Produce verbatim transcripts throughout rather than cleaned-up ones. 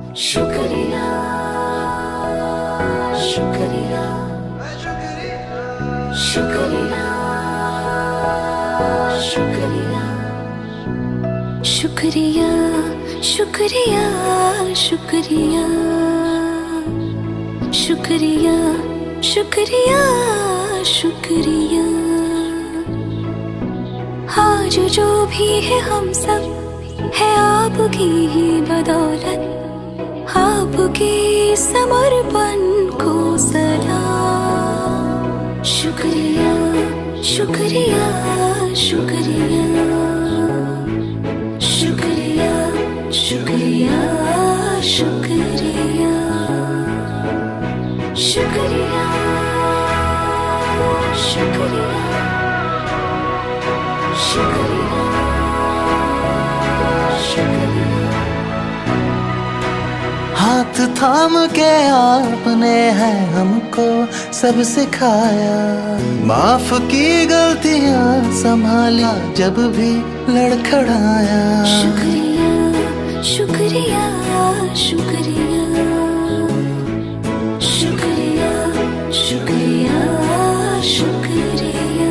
शुक्रिया शुक्रिया शुक्रिया शुक्रिया शुक्रिया शुक्रिया शुक्रिया शुक्रिया शुक्रिया शुक्रिया। आज जो भी है हम सब है आपकी ही बदौलत, आपके समर्पण को सलाम। शुक्रिया शुक्रिया शुक्रिया शुक्रिया शुक्रिया शुक्रिया शुक्रिया शुक्रिया शुक्रिया शुक्रिया। हाथ थाम के आपने है हमको सब सिखाया, माफ की गलतियां संभाला जब भी लड़खड़ाया। शुक्रिया शुक्रिया शुक्रिया शुक्रिया शुक्रिया शुक्रिया।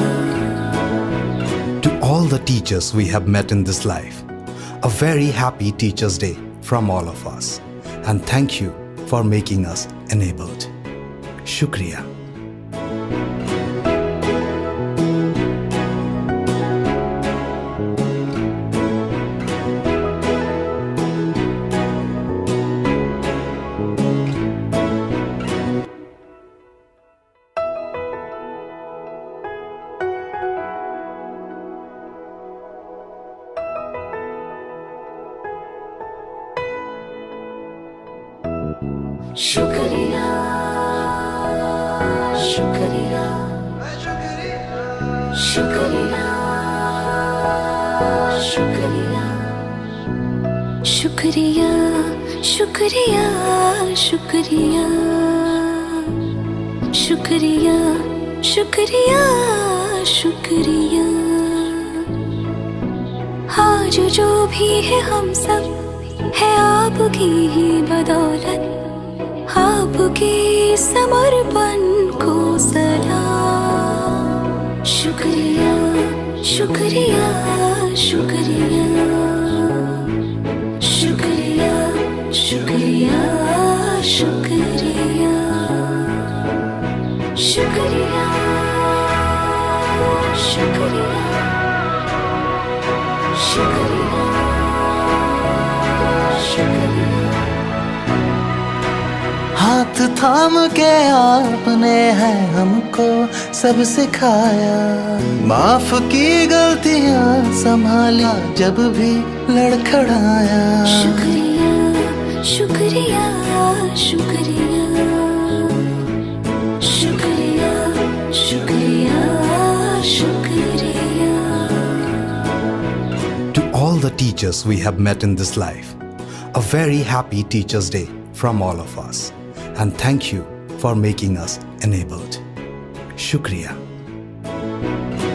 To all the teachers we have met in this life, a very happy Teachers' Day from all of us. And thank you for making us enabled. Shukriya. शुक्रिया शुक्रिया शुक्रिया शुक्रिया शुक्रिया शुक्रिया शुक्रिया शुक्रिया शुक्रिया शुक्रिया। आज जो भी है हम सब है आपकी ही बदौलत, आपके समर्पण को सलाम। शुक्रिया शुक्रिया शुक्रिया शुक्रिया शुक्रिया शुक्रिया शुक्रिया शुक्रिया शुक्रिया शुक्रिया। हाथ थाम के आपने है हमको सब सिखाया, माफ की गलतियां संभाला जब भी लड़खड़ाया। शुक्रिया शुक्रिया शुक्रिया शुक्रिया शुक्रिया शुक्रिया। To all the teachers we have met in this life, a very happy Teachers' Day from all of us. And thank you for making us enabled. Shukriya.